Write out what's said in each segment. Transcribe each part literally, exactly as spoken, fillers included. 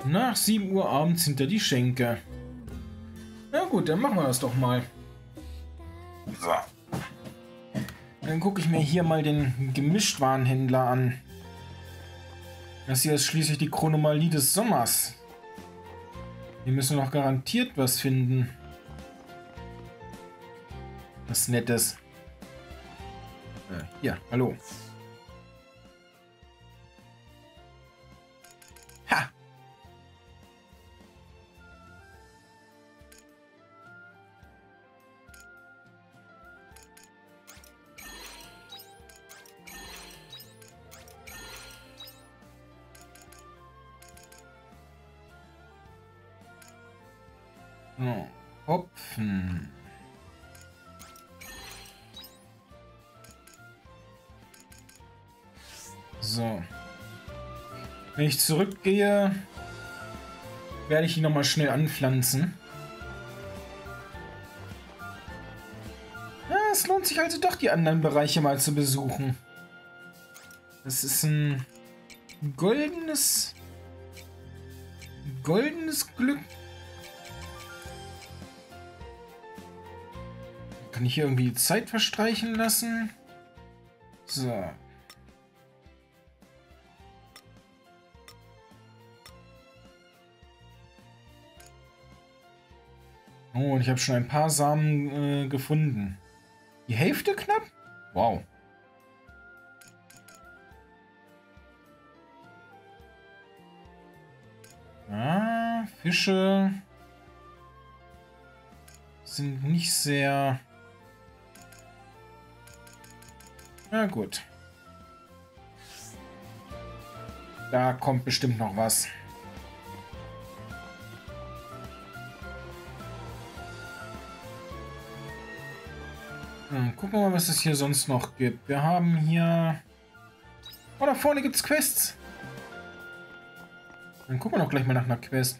Nach sieben Uhr abends hinter die Schenke. Na gut, dann machen wir das doch mal. So. Dann gucke ich mir hier mal den Gemischtwarenhändler an. Das hier ist schließlich die Chronomalie des Sommers. Wir müssen noch garantiert was finden. Was Nettes. Äh, hier, hallo. Ha! Oh, Hopfen. So. Wenn ich zurückgehe, werde ich ihn noch mal schnell anpflanzen. Ja, es lohnt sich also doch, die anderen Bereiche mal zu besuchen. Das ist ein goldenes, goldenes Glück. Kann ich hier irgendwie die Zeit verstreichen lassen? So. Oh, und ich habe schon ein paar Samen äh, gefunden. Die Hälfte knapp? Wow. Ah, Fische sind nicht sehr... Na gut. Da kommt bestimmt noch was. Hm, gucken wir mal, was es hier sonst noch gibt. Wir haben hier... Oh, da vorne gibt es Quests. Dann gucken wir doch gleich mal nach einer Quest.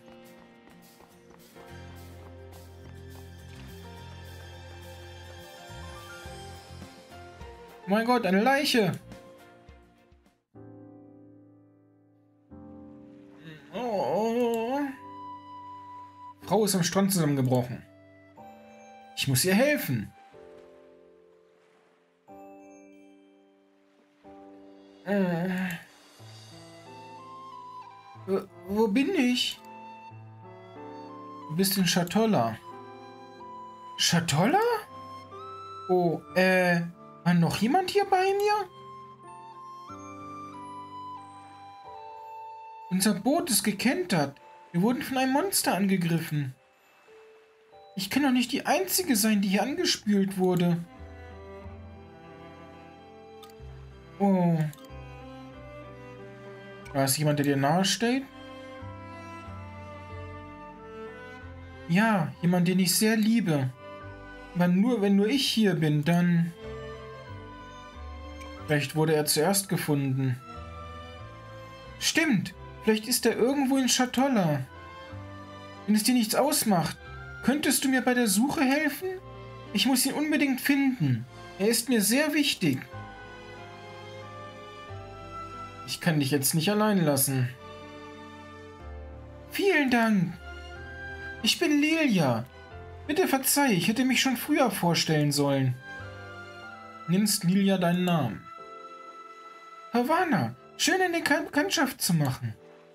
Mein Gott, eine Leiche. Oh, oh. Frau ist am Strand zusammengebrochen. Ich muss ihr helfen. Äh. Wo, wo bin ich? Du bist in Schatolla. Schatolla? Oh, äh... War noch jemand hier bei mir? Unser Boot ist gekentert. Wir wurden von einem Monster angegriffen. Ich kann doch nicht die Einzige sein, die hier angespült wurde. Oh. War es jemand, der dir nahe steht? Ja, jemand, den ich sehr liebe. Aber nur, wenn nur ich hier bin, dann... Vielleicht wurde er zuerst gefunden. Stimmt, vielleicht ist er irgendwo in Schatolla. Wenn es dir nichts ausmacht, könntest du mir bei der Suche helfen? Ich muss ihn unbedingt finden. Er ist mir sehr wichtig. Ich kann dich jetzt nicht allein lassen. Vielen Dank. Ich bin Lilia. Bitte verzeih, ich hätte mich schon früher vorstellen sollen. Nimmst Lilia deinen Namen? Havana, schön eine Bekanntschaft zu machen.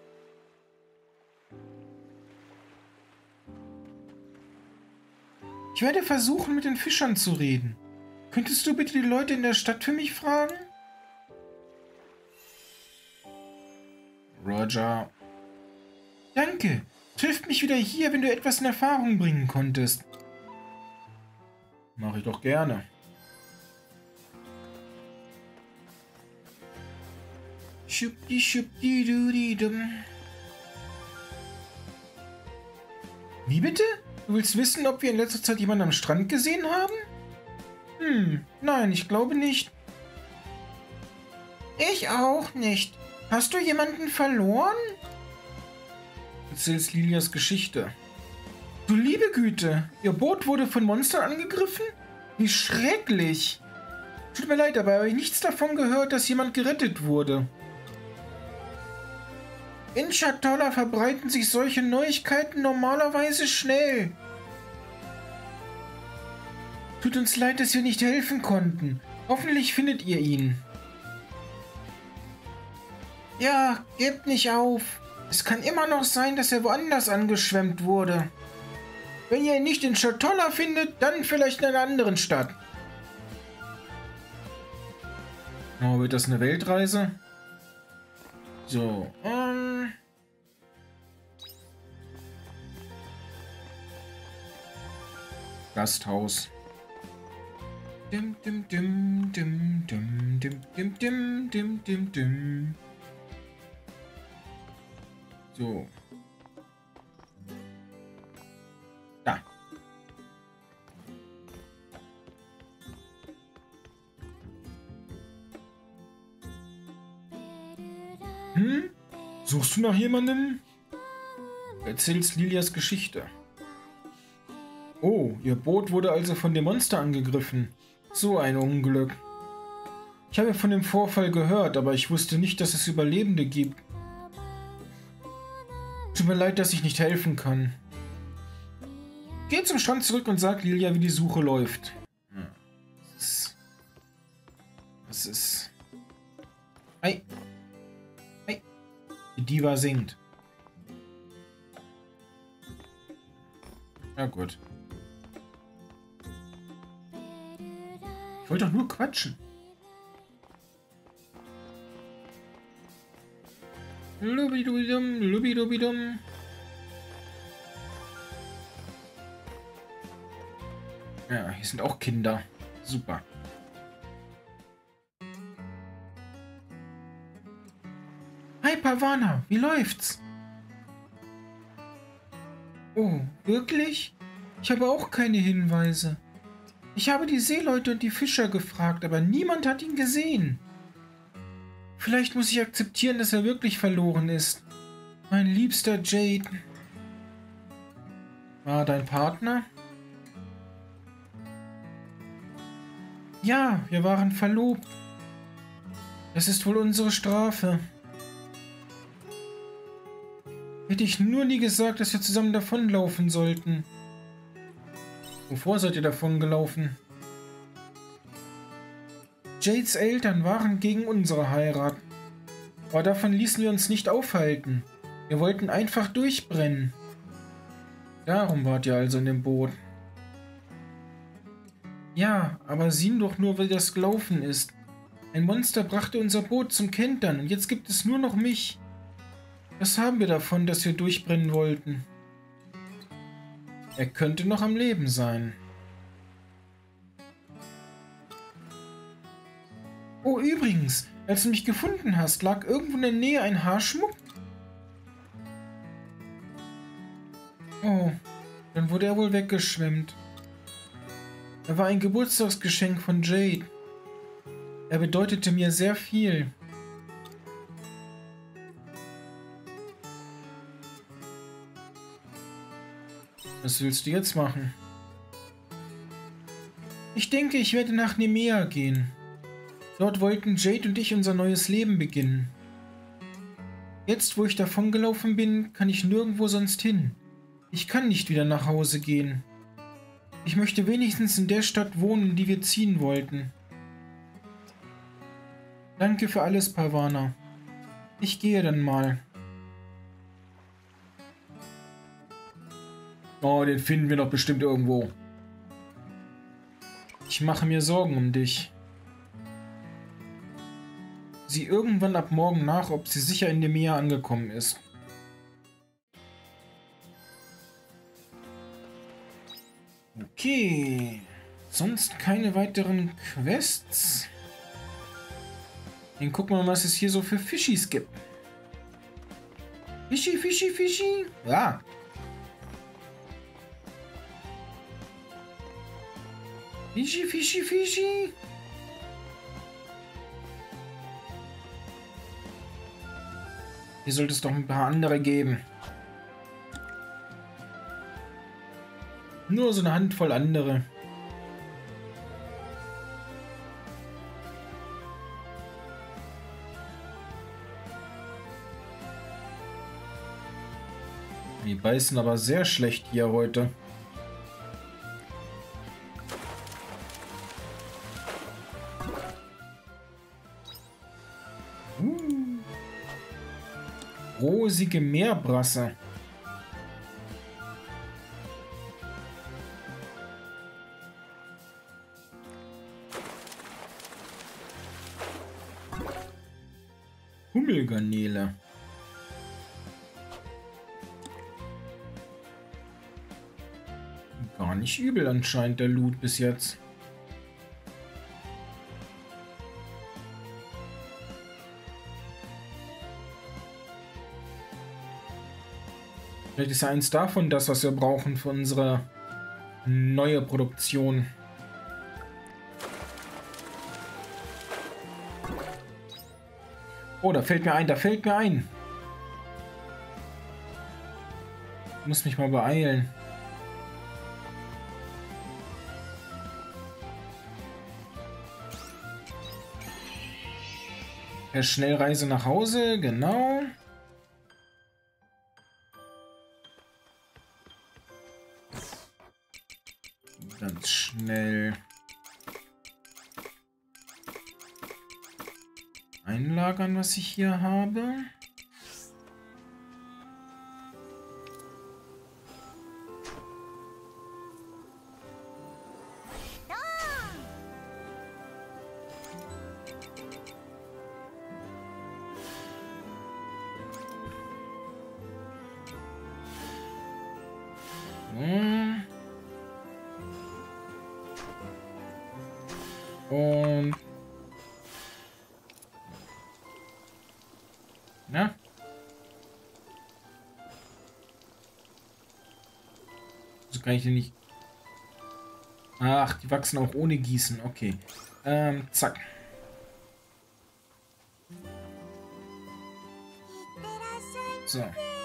Ich werde versuchen, mit den Fischern zu reden. Könntest du bitte die Leute in der Stadt für mich fragen? Roger. Danke. Triff mich wieder hier, wenn du etwas in Erfahrung bringen konntest. Mache ich doch gerne. Schubdi, schubdi, dudi, dum. Wie bitte? Du willst wissen, ob wir in letzter Zeit jemanden am Strand gesehen haben? Hm, nein, ich glaube nicht. Ich auch nicht. Hast du jemanden verloren? Erzählst Lilias Geschichte. Du liebe Güte, ihr Boot wurde von Monstern angegriffen? Wie schrecklich. Tut mir leid, aber habe ich nichts davon gehört, dass jemand gerettet wurde. In Schatolla verbreiten sich solche Neuigkeiten normalerweise schnell. Tut uns leid, dass wir nicht helfen konnten. Hoffentlich findet ihr ihn. Ja, gebt nicht auf. Es kann immer noch sein, dass er woanders angeschwemmt wurde. Wenn ihr ihn nicht in Schatolla findet, dann vielleicht in einer anderen Stadt. Oh, wird das eine Weltreise? So, ähm... Gasthaus. Dim, dim, dim, dim, dim, dim, dim, dim, dim, dim, dim. So. Da. Hm? Suchst du nach jemandem? Erzählst Lilias Geschichte. Oh, ihr Boot wurde also von dem Monster angegriffen. So ein Unglück. Ich habe von dem Vorfall gehört, aber ich wusste nicht, dass es Überlebende gibt. Tut mir leid, dass ich nicht helfen kann. Geh zum Strand zurück und sag Lilia, wie die Suche läuft. Das ist... Das ist... Ei. Ei. Die Diva singt. Na gut. Ich wollte doch nur quatschen. Lubidubidum, lubidubidum. Ja, hier sind auch Kinder. Super. Hi Pavana, wie läuft's? Oh, wirklich? Ich habe auch keine Hinweise. Ich habe die Seeleute und die Fischer gefragt, aber niemand hat ihn gesehen. Vielleicht muss ich akzeptieren, dass er wirklich verloren ist. Mein liebster Jade. War dein Partner? Ja, wir waren verlobt. Das ist wohl unsere Strafe. Hätte ich nur nie gesagt, dass wir zusammen davonlaufen sollten. Wovor seid ihr davongelaufen? Jades Eltern waren gegen unsere Heirat. Aber davon ließen wir uns nicht aufhalten. Wir wollten einfach durchbrennen. Darum wart ihr also in dem Boot. Ja, aber sieh doch nur, wie das gelaufen ist. Ein Monster brachte unser Boot zum Kentern und jetzt gibt es nur noch mich. Was haben wir davon, dass wir durchbrennen wollten? Er könnte noch am Leben sein. Oh, übrigens, als du mich gefunden hast, lag irgendwo in der Nähe ein Haarschmuck. Oh, dann wurde er wohl weggeschwemmt. Er war ein Geburtstagsgeschenk von Jade. Er bedeutete mir sehr viel. Was willst du jetzt machen? Ich denke, ich werde nach Nemea gehen. Dort wollten Jade und ich unser neues Leben beginnen. Jetzt, wo ich davongelaufen bin, kann ich nirgendwo sonst hin. Ich kann nicht wieder nach Hause gehen. Ich möchte wenigstens in der Stadt wohnen, in die wir ziehen wollten. Danke für alles, Pavana. Ich gehe dann mal. Oh, den finden wir doch bestimmt irgendwo. Ich mache mir Sorgen um dich. Sieh irgendwann ab morgen nach, ob sie sicher in Nemea angekommen ist. Okay. Sonst keine weiteren Quests. Dann gucken wir mal, was es hier so für Fischis gibt. Fischi, Fischi, Fischi. Ja. Fischi, Fischi, Fischi. Hier sollte es doch ein paar andere geben. Nur so eine Handvoll andere. Die beißen aber sehr schlecht hier heute. Uh. Rosige Meerbrasse. Hummelgarnele. Gar nicht übel anscheinend der Loot bis jetzt. Vielleicht ist ja eins davon das, was wir brauchen für unsere neue Produktion. Oh, da fällt mir ein, da fällt mir ein. Ich muss mich mal beeilen. Per Schnellreise nach Hause, genau. Ganz schnell einlagern, was ich hier habe. Hm. Und na? So kann ich den nicht. Ach, die wachsen auch ohne Gießen. Okay. Ähm, zack. So.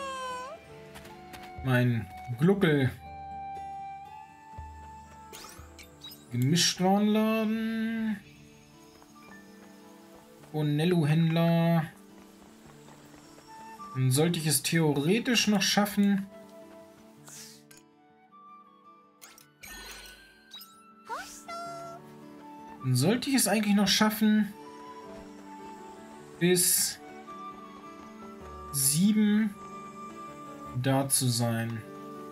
Mein Gluckel. Gemischtwarenladen. Bonello-Händler. Dann sollte ich es theoretisch noch schaffen. Dann sollte ich es eigentlich noch schaffen, bis sieben da zu sein.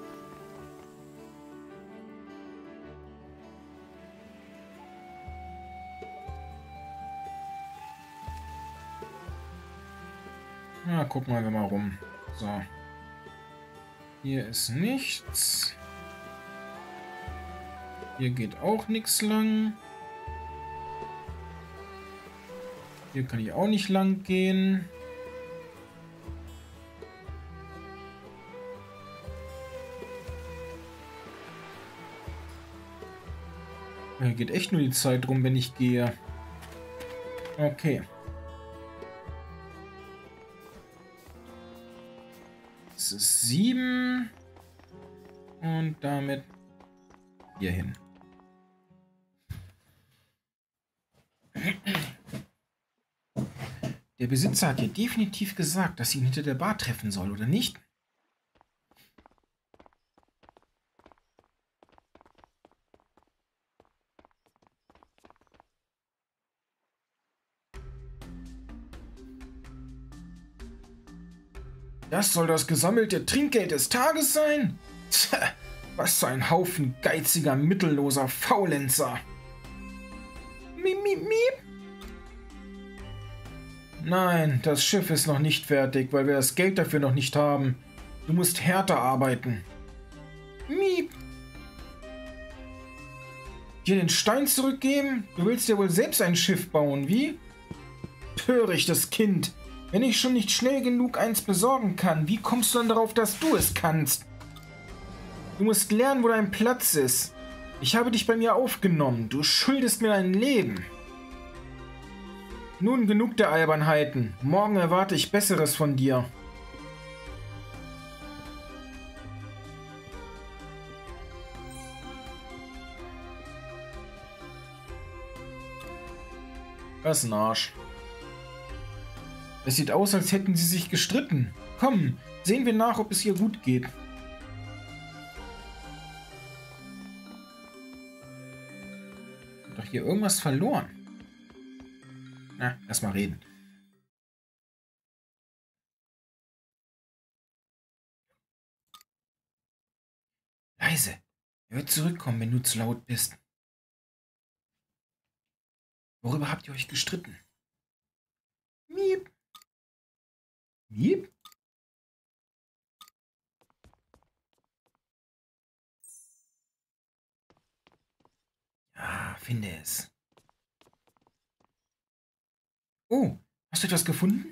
Na, gucken wir mal rum. So. Hier ist nichts. Hier geht auch nichts lang. Hier kann ich auch nicht lang gehen. Hier geht echt nur die Zeit rum, wenn ich gehe. Okay. Es ist sieben. Und damit hier hin. Der Besitzer hat ja definitiv gesagt, dass sie ihn hinter der Bar treffen soll, oder nicht? Das soll das gesammelte Trinkgeld des Tages sein? Tja, was für ein Haufen geiziger, mittelloser Faulenzer. Miep, miep, miep. Nein, das Schiff ist noch nicht fertig, weil wir das Geld dafür noch nicht haben. Du musst härter arbeiten. Miep. Dir den Stein zurückgeben? Du willst ja wohl selbst ein Schiff bauen, wie? Törichtes Kind. Wenn ich schon nicht schnell genug eins besorgen kann, wie kommst du dann darauf, dass du es kannst? Du musst lernen, wo dein Platz ist. Ich habe dich bei mir aufgenommen. Du schuldest mir dein Leben. Nun genug der Albernheiten. Morgen erwarte ich Besseres von dir. Was ein Arsch. Es sieht aus, als hätten sie sich gestritten. Komm, sehen wir nach, ob es ihr gut geht. Hat doch hier irgendwas verloren. Na, lass mal reden. Leise. Er wird zurückkommen, wenn du zu laut bist. Worüber habt ihr euch gestritten? Miep. Miep? Ja, finde es. Oh, hast du etwas gefunden?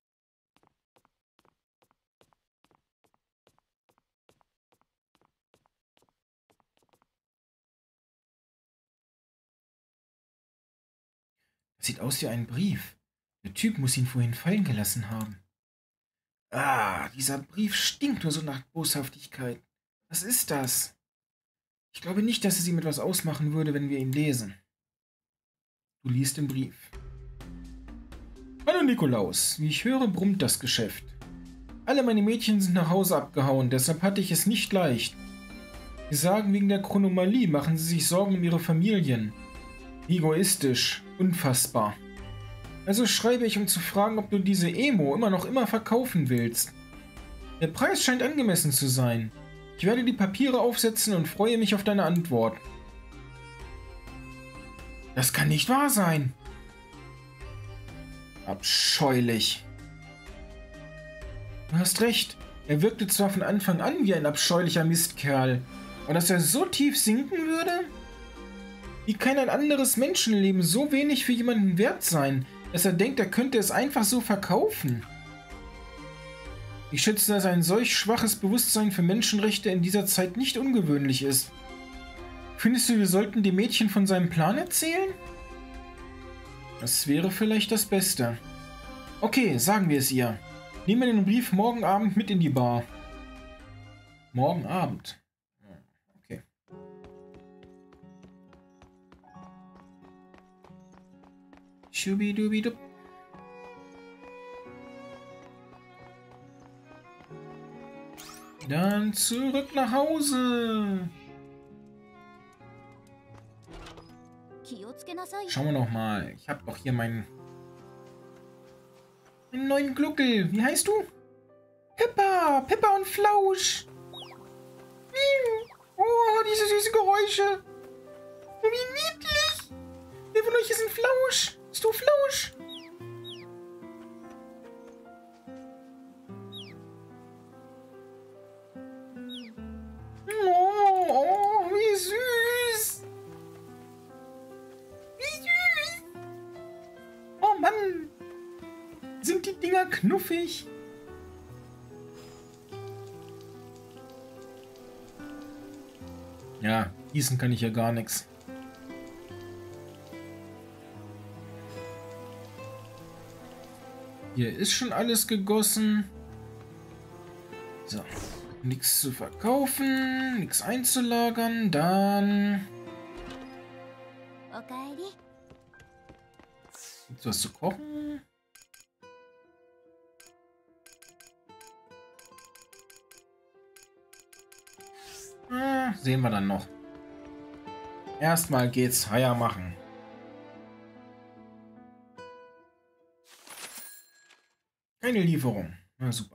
Das sieht aus wie ein Brief. Der Typ muss ihn vorhin fallen gelassen haben. Ah, dieser Brief stinkt nur so nach Boshaftigkeit. Was ist das? Ich glaube nicht, dass es ihm etwas ausmachen würde, wenn wir ihn lesen. Du liest den Brief. Hallo Nikolaus, wie ich höre, brummt das Geschäft. Alle meine Mädchen sind nach Hause abgehauen, deshalb hatte ich es nicht leicht. Sie sagen, wegen der Chronomalie machen sie sich Sorgen um ihre Familien. Egoistisch, unfassbar. Also schreibe ich, um zu fragen, ob du diese Emo immer noch immer verkaufen willst. Der Preis scheint angemessen zu sein. Ich werde die Papiere aufsetzen und freue mich auf deine Antwort. Das kann nicht wahr sein. Abscheulich. Du hast recht. Er wirkte zwar von Anfang an wie ein abscheulicher Mistkerl, aber dass er so tief sinken würde? Wie kann ein anderes Menschenleben so wenig für jemanden wert sein, dass er denkt, er könnte es einfach so verkaufen? Ich schätze, dass ein solch schwaches Bewusstsein für Menschenrechte in dieser Zeit nicht ungewöhnlich ist. Findest du, wir sollten dem Mädchen von seinem Plan erzählen? Das wäre vielleicht das Beste. Okay, sagen wir es ihr. Nehmen wir den Brief morgen Abend mit in die Bar. Morgen Abend? Okay. Schubidubidub. Dann zurück nach Hause. Schauen wir noch mal. Ich habe doch hier meinen, meinen neuen Gluckel. Wie heißt du? Peppa. Peppa und Flausch. Oh, diese süßen Geräusche. Wie niedlich. Wer von euch ist ein Flausch? Bist du Flausch? Oh, oh, wie süß. Wie süß. Oh Mann. Sind die Dinger knuffig? Ja, gießen kann ich ja gar nichts. Hier ist schon alles gegossen. So, nichts zu verkaufen, nichts einzulagern, dann... Gibt's was zu kochen? Ah, sehen wir dann noch. Erstmal geht's Eier machen. Keine Lieferung. Na super.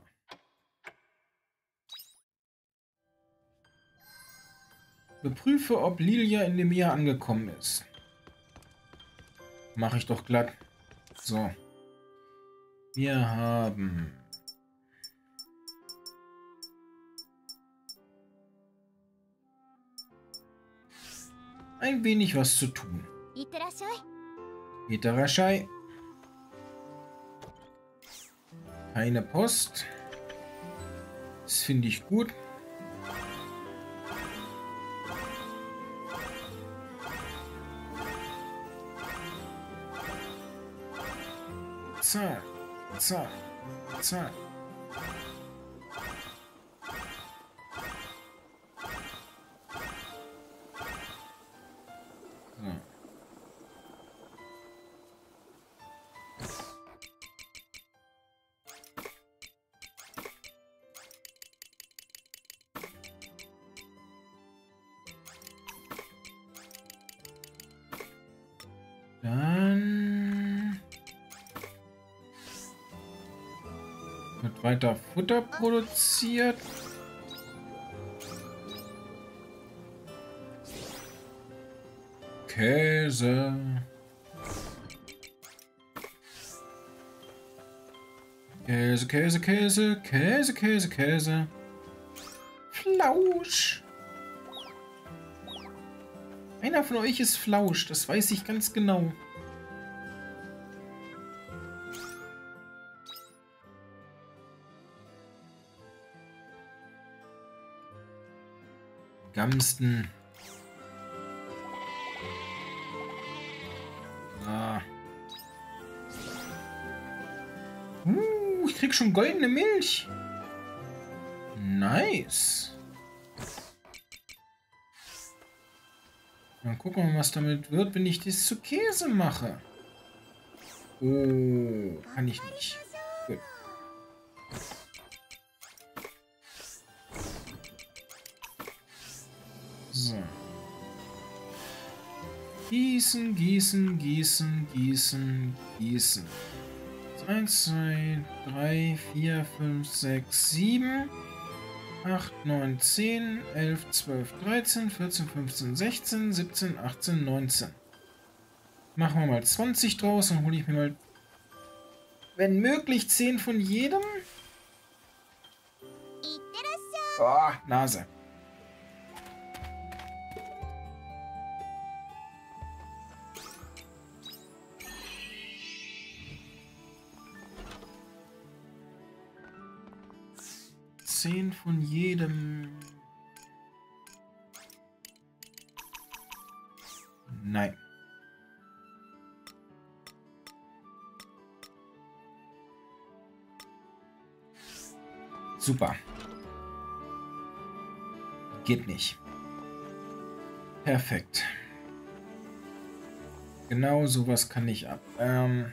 Beprüfe, ob Lilia in dem Meer angekommen ist. Mache ich doch glatt. So. Wir haben... ein wenig was zu tun. Itterashai. Keine Post. Das finde ich gut. Zack, zack, zack. Wird weiter Futter produziert. Käse. Käse, Käse, Käse, Käse, Käse, Käse. Flausch. Einer von euch ist Flausch, das weiß ich ganz genau. Gamsten. Ah. Uh, ich krieg schon goldene Milch. Nice. Dann gucken wir mal, was damit wird, wenn ich das zu Käse mache. Oh, kann ich nicht. Gut. So. Gießen, gießen, gießen, gießen, gießen. eins, zwei, drei, vier, fünf, sechs, sieben, acht, neun, zehn, elf, zwölf, dreizehn, vierzehn, fünfzehn, sechzehn, siebzehn, achtzehn, neunzehn. Machen wir mal zwanzig draus und hole ich mir mal, wenn möglich, zehn von jedem. Oh, Nase. Zehn von jedem. Nein. Super. Geht nicht. Perfekt. Genau sowas kann ich ab. Ähm...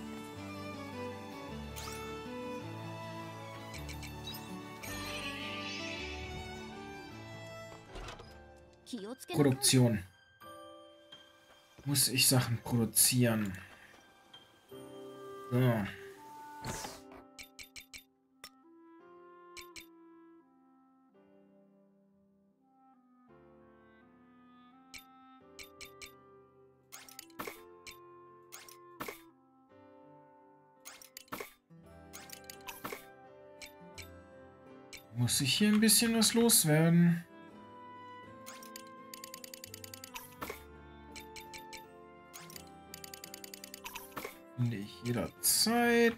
Produktion. Muss ich Sachen produzieren. So. Muss ich hier ein bisschen was loswerden? Finde ich jederzeit.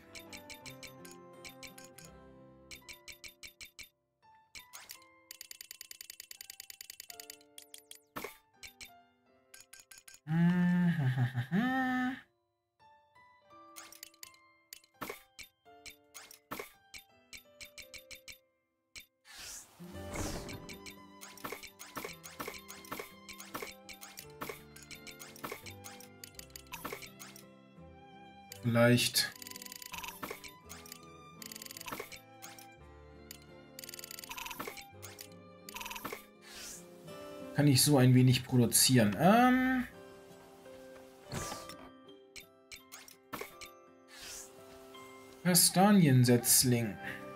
Vielleicht. Kann ich so ein wenig produzieren. Ähm. Kastaniensetzling.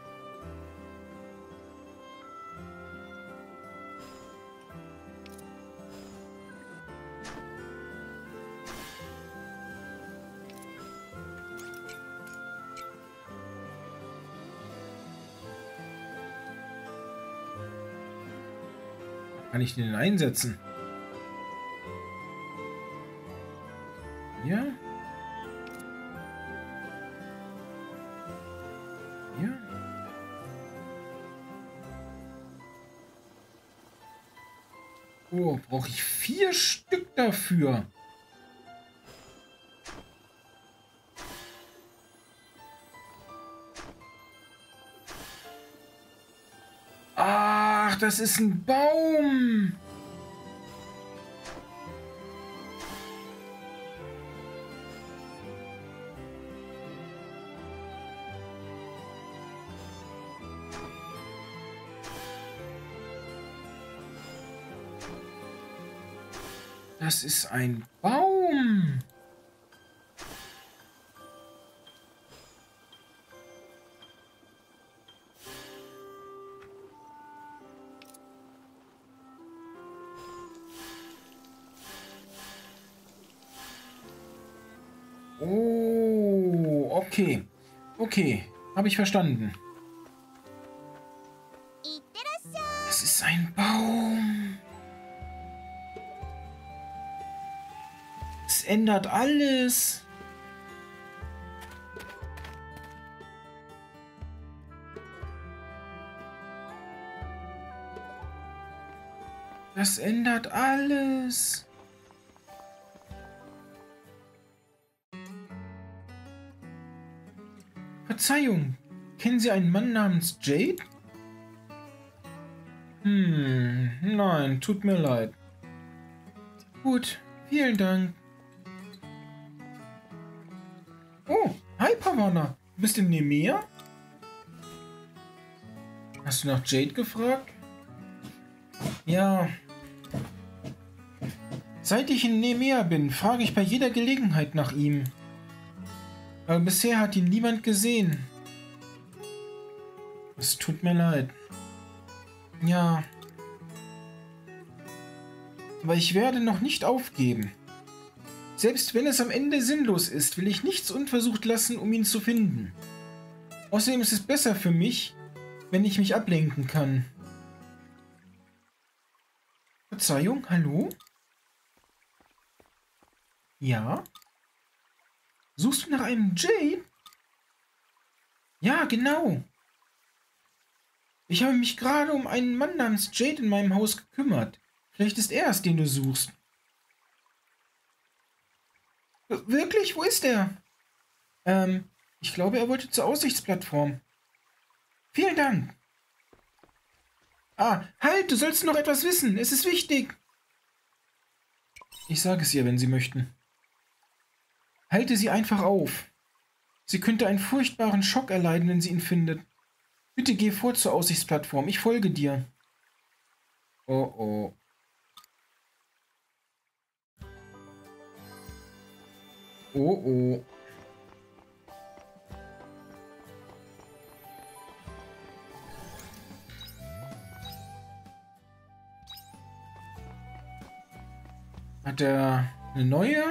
Kann ich den einsetzen? Ja. Ja. Oh, brauche ich vier Stück dafür? Ach, das ist ein Baum. Das ist ein Baum. Okay. Okay. Habe ich verstanden. Es ist ein Baum. Es ändert alles. Das ändert alles. Verzeihung, kennen Sie einen Mann namens Jade? Hm, nein, tut mir leid. Gut, vielen Dank. Oh, hi Pavana, du bist in Nemea? Hast du nach Jade gefragt? Ja. Seit ich in Nemea bin, frage ich bei jeder Gelegenheit nach ihm. Aber bisher hat ihn niemand gesehen. Es tut mir leid. Ja. Aber ich werde noch nicht aufgeben. Selbst wenn es am Ende sinnlos ist, will ich nichts unversucht lassen, um ihn zu finden. Außerdem ist es besser für mich, wenn ich mich ablenken kann. Verzeihung, hallo? Ja? Suchst du nach einem Jade? Ja, genau. Ich habe mich gerade um einen Mann namens Jade in meinem Haus gekümmert. Vielleicht ist er es, den du suchst. Wirklich? Wo ist er? Ähm, ich glaube, er wollte zur Aussichtsplattform. Vielen Dank. Ah, halt, du sollst noch etwas wissen. Es ist wichtig. Ich sage es ihr, wenn Sie möchten. Halte sie einfach auf. Sie könnte einen furchtbaren Schock erleiden, wenn sie ihn findet. Bitte geh vor zur Aussichtsplattform. Ich folge dir. Oh oh. Oh oh. Hat er eine neue?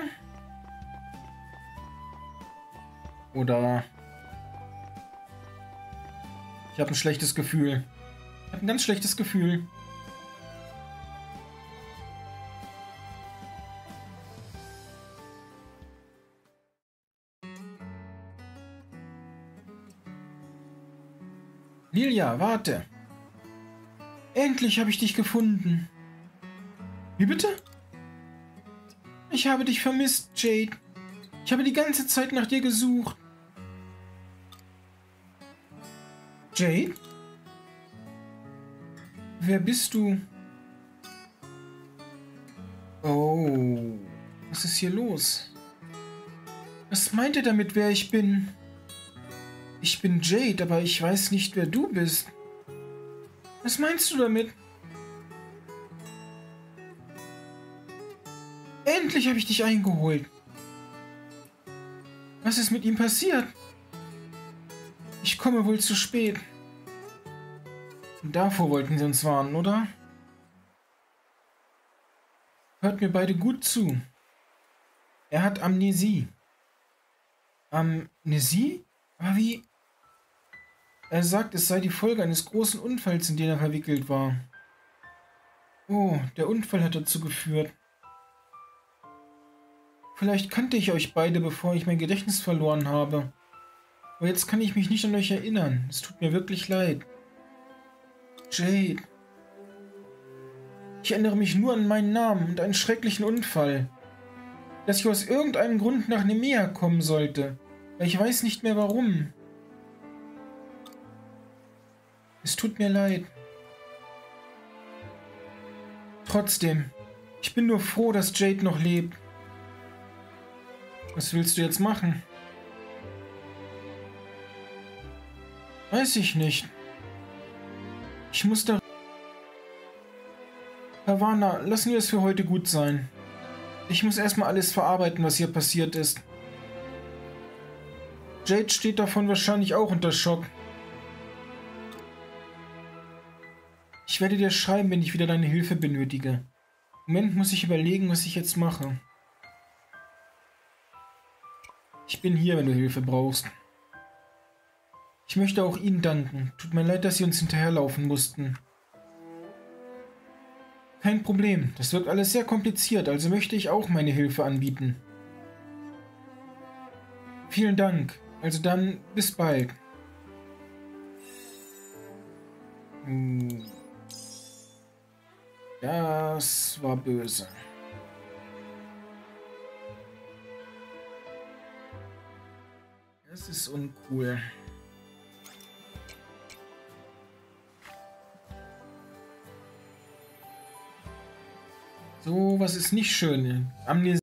Oder... Ich habe ein schlechtes Gefühl. Ich habe ein ganz schlechtes Gefühl. Lilia, warte. Endlich habe ich dich gefunden. Wie bitte? Ich habe dich vermisst, Jade. Ich habe die ganze Zeit nach dir gesucht. Jade? Wer bist du? Oh, was ist hier los? Was meint er damit, wer ich bin? Ich bin Jade, aber ich weiß nicht, wer du bist. Was meinst du damit? Endlich habe ich dich eingeholt. Was ist mit ihm passiert? Ich komme wohl zu spät. Davor wollten sie uns warnen, oder? Hört mir beide gut zu. Er hat Amnesie. Amnesie? Aber wie? Er sagt, es sei die Folge eines großen Unfalls, in den er verwickelt war. Oh, der Unfall hat dazu geführt. Vielleicht kannte ich euch beide, bevor ich mein Gedächtnis verloren habe. Aber jetzt kann ich mich nicht an euch erinnern. Es tut mir wirklich leid. Jade. Ich erinnere mich nur an meinen Namen und einen schrecklichen Unfall. Dass ich aus irgendeinem Grund nach Nemea kommen sollte. Aber ich weiß nicht mehr warum. Es tut mir leid. Trotzdem, ich bin nur froh, dass Jade noch lebt. Was willst du jetzt machen? Weiß ich nicht. Ich muss da... Pavana, lassen wir es für heute gut sein. Ich muss erstmal alles verarbeiten, was hier passiert ist. Jade steht davon wahrscheinlich auch unter Schock. Ich werde dir schreiben, wenn ich wieder deine Hilfe benötige. Im Moment muss ich überlegen, was ich jetzt mache. Ich bin hier, wenn du Hilfe brauchst. Ich möchte auch Ihnen danken. Tut mir leid, dass Sie uns hinterherlaufen mussten. Kein Problem. Das wirkt alles sehr kompliziert, also möchte ich auch meine Hilfe anbieten. Vielen Dank. Also dann, bis bald. Hm. Das war böse. Das ist uncool. So, was ist nicht schön? Amnesie.